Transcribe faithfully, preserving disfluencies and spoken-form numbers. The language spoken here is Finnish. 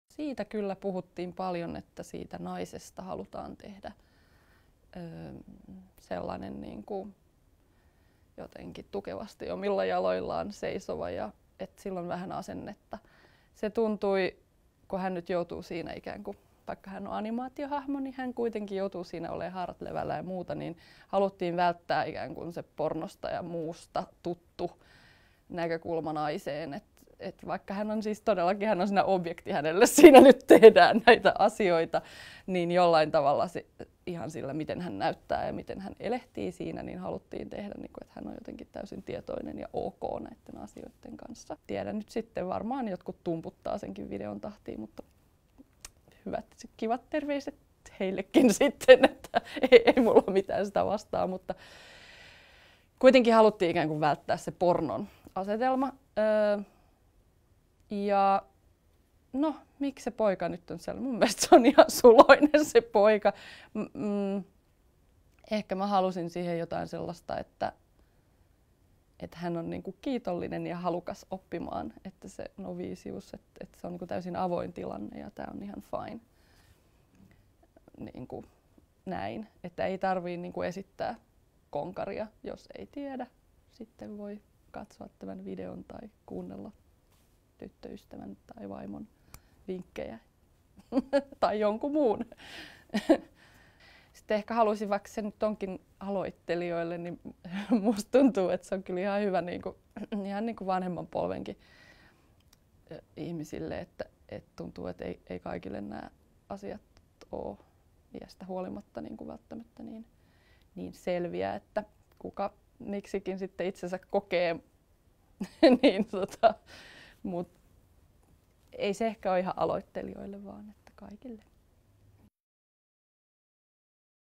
Siitä kyllä puhuttiin paljon, että siitä naisesta halutaan tehdä öö, sellainen niin kuin jotenkin tukevasti omilla jaloillaan seisova ja että sillä on vähän asennetta. Se tuntui, kun hän nyt joutuu siinä ikään kuin, vaikka hän on animaatiohahmo, niin hän kuitenkin joutuu siinä olemaan haarat levällä ja muuta, niin haluttiin välttää ikään kuin se pornosta ja muusta tuttu näkökulma naiseen. Et, et vaikka hän on siis todellakin hän on siinä objekti, hänelle siinä nyt tehdään näitä asioita, niin jollain tavalla se, ihan sillä, miten hän näyttää ja miten hän elehtii siinä, niin haluttiin tehdä, niin kuin, että hän on jotenkin täysin tietoinen ja ok näiden asioiden kanssa. Tiedän nyt sitten, varmaan jotkut tumputtaa senkin videon tahtiin, mutta hyvät, kivat terveiset heillekin sitten, että ei, ei mulla ole mitään sitä vastaan, mutta kuitenkin haluttiin ikään kuin välttää se pornon asetelma. Öö, ja no, miksi se poika nyt on siellä? Mun mielestä se on ihan suloinen se poika. Mm, ehkä mä halusin siihen jotain sellaista, että, että hän on niinku kiitollinen ja halukas oppimaan, että se noviisius, että, että se on niinku täysin avoin tilanne ja tää on ihan fine. Niinku näin, että ei tarvii niinku esittää konkaria, jos ei tiedä. Sitten voi katsoa tämän videon tai kuunnella tyttöystävän tai vaimon vinkkejä tai jonkun muun. Sitten ehkä haluaisin, vaikka se nyt onkin aloittelijoille, niin musta tuntuu, että se on kyllä ihan hyvä niin kuin, ihan niin kuin vanhemman polvenkin ihmisille, että, että tuntuu, että ei, ei kaikille nämä asiat ole iästä huolimatta niin kuin välttämättä niin, niin selviä, että kuka miksikin sitten itsensä kokee, niin tota, mut ei se ehkä ole ihan aloittelijoille vaan, että kaikille.